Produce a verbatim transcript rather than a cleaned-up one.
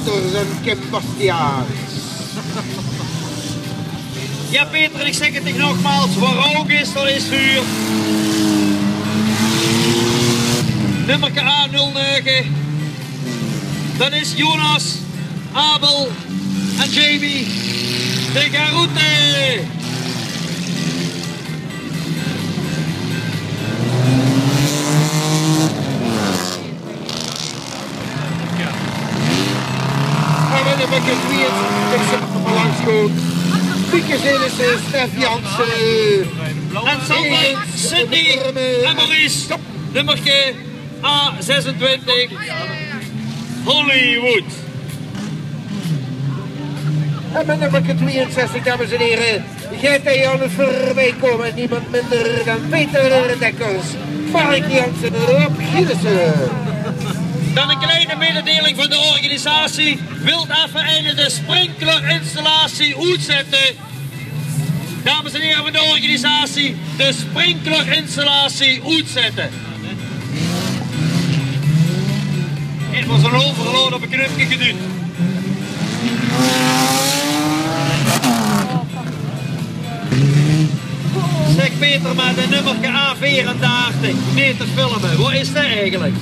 Peters en Kim Bastiaans. Ja Peter, ik zeg het ik nogmaals, waar rook is, er is vuur. Nummer A nul negen. Dat is Jonas, Abel en Jamie de Garoute. En dan heb ik het weer, ik zit er maar langs goed. Pieke Zelissen, Stef Jansen. En Sander, Sydney en Maurice. Nummer A zesentwintig. Hollywood. En met nummer tweeënzestig, dames en heren, gaat hij aan het voorbij komen. Niemand minder dan Peter Dekkers, Mark Jansen en Rob Gielissen. Dan een kleine mededeling van de organisatie. Wilt even de sprinklerinstallatie uitzetten. Dames en heren van de organisatie, de sprinklerinstallatie uitzetten. Het was een overload op een knopje geduwd. Zeg Peter, maar de nummer A vierentachtig meter filmen, wat is dat eigenlijk?